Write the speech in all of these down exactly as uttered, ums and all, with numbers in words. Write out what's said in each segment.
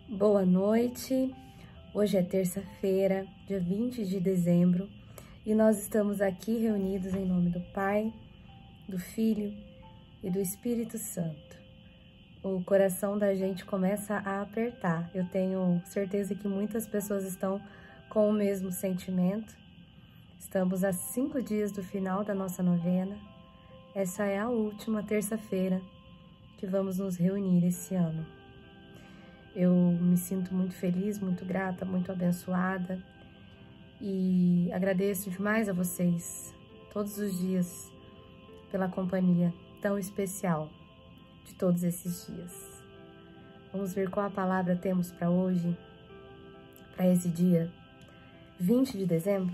Boa noite, hoje é terça-feira, dia vinte de dezembro, e nós estamos aqui reunidos em nome do Pai, do Filho e do Espírito Santo. O coração da gente começa a apertar, eu tenho certeza que muitas pessoas estão com o mesmo sentimento. Estamos a cinco dias do final da nossa novena, essa é a última terça-feira que vamos nos reunir esse ano. Eu me sinto muito feliz, muito grata, muito abençoada e agradeço demais a vocês, todos os dias, pela companhia tão especial de todos esses dias. Vamos ver qual a palavra temos para hoje, para esse dia vinte de dezembro.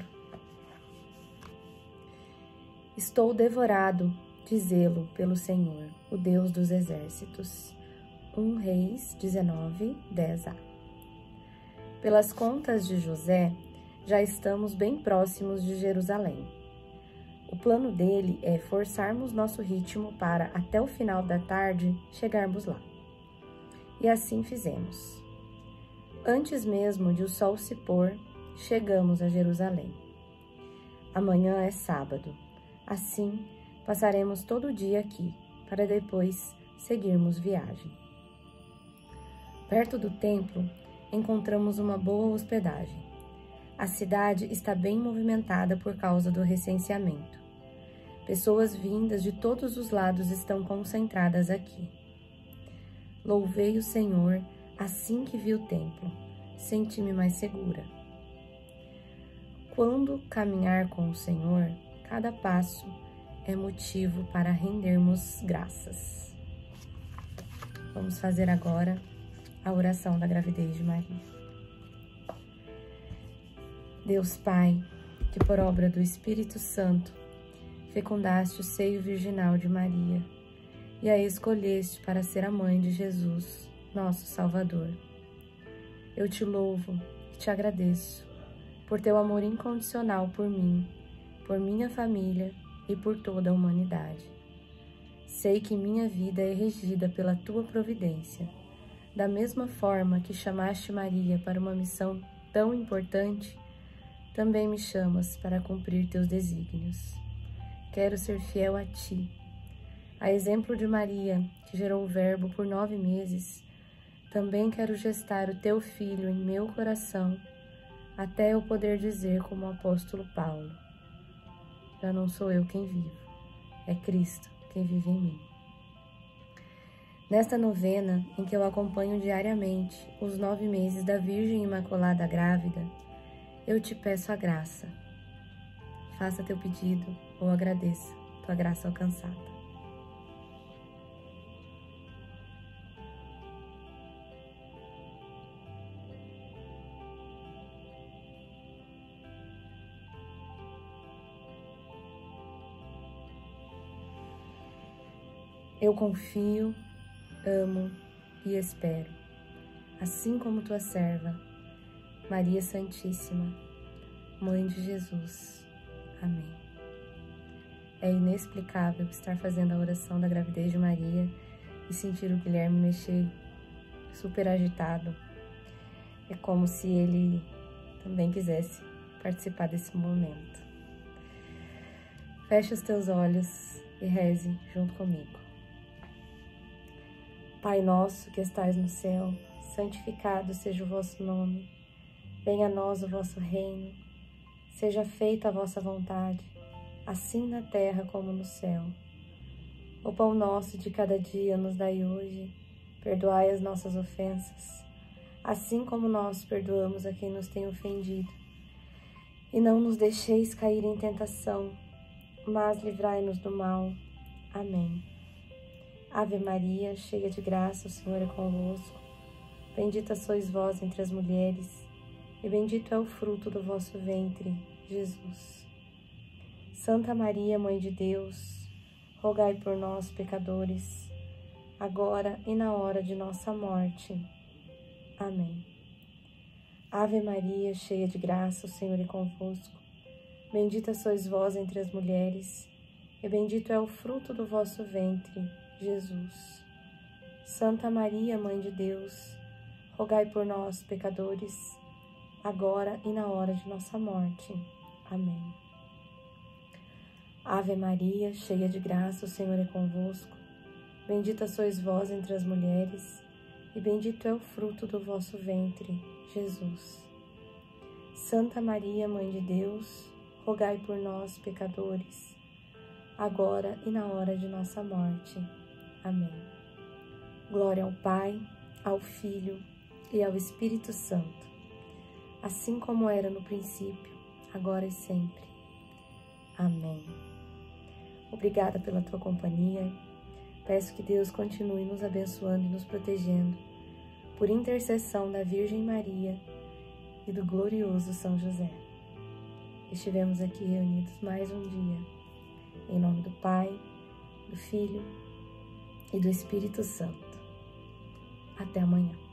Estou devorado de zelo pelo Senhor, o Deus dos exércitos. um Reis dezenove, dez a. Pelas contas de José, já estamos bem próximos de Jerusalém. O plano dele é forçarmos nosso ritmo para, até o final da tarde, chegarmos lá. E assim fizemos. Antes mesmo de o sol se pôr, chegamos a Jerusalém. Amanhã é sábado, assim passaremos todo o dia aqui, para depois seguirmos viagem. Perto do templo, encontramos uma boa hospedagem. A cidade está bem movimentada por causa do recenseamento. Pessoas vindas de todos os lados estão concentradas aqui. Louvei o Senhor assim que vi o templo. Senti-me mais segura. Quando caminhar com o Senhor, cada passo é motivo para rendermos graças. Vamos fazer agora a oração da gravidez de Maria. Deus Pai, que por obra do Espírito Santo fecundaste o seio virginal de Maria e a escolheste para ser a mãe de Jesus, nosso Salvador. Eu te louvo e te agradeço por teu amor incondicional por mim, por minha família e por toda a humanidade. Sei que minha vida é regida pela tua providência. Da mesma forma que chamaste Maria para uma missão tão importante, também me chamas para cumprir teus desígnios. Quero ser fiel a ti. A exemplo de Maria, que gerou o Verbo por nove meses, também quero gestar o teu Filho em meu coração, até eu poder dizer como o apóstolo Paulo: já não sou eu quem vivo, é Cristo quem vive em mim. Nesta novena, em que eu acompanho diariamente os nove meses da Virgem Imaculada Grávida, eu te peço a graça. Faça teu pedido ou agradeça tua graça alcançada. Eu confio, amo e espero, assim como tua serva, Maria Santíssima, Mãe de Jesus. Amém. É inexplicável estar fazendo a oração da gravidez de Maria e sentir o Guilherme mexer super agitado. É como se ele também quisesse participar desse momento. Feche os teus olhos e reze junto comigo. Pai nosso que estais no céu, santificado seja o vosso nome. Venha a nós o vosso reino. Seja feita a vossa vontade, assim na terra como no céu. O pão nosso de cada dia nos dai hoje. Perdoai as nossas ofensas, assim como nós perdoamos a quem nos tem ofendido. E não nos deixeis cair em tentação, mas livrai-nos do mal. Amém. Ave Maria, cheia de graça, o Senhor é convosco. Bendita sois vós entre as mulheres, e bendito é o fruto do vosso ventre, Jesus. Santa Maria, Mãe de Deus, rogai por nós, pecadores, agora e na hora de nossa morte. Amém. Ave Maria, cheia de graça, o Senhor é convosco. Bendita sois vós entre as mulheres, e bendito é o fruto do vosso ventre, Jesus. Santa Maria, Mãe de Deus, rogai por nós, pecadores, agora e na hora de nossa morte. Amém. Ave Maria, cheia de graça, o Senhor é convosco. Bendita sois vós entre as mulheres, e bendito é o fruto do vosso ventre, Jesus. Santa Maria, Mãe de Deus, rogai por nós, pecadores, agora e na hora de nossa morte. Amém. Glória ao Pai, ao Filho e ao Espírito Santo, assim como era no princípio, agora e sempre. Amém. Obrigada pela tua companhia. Peço que Deus continue nos abençoando e nos protegendo, por intercessão da Virgem Maria e do glorioso São José. Estivemos aqui reunidos mais um dia, em nome do Pai, do Filho e do Espírito Santo. Até amanhã.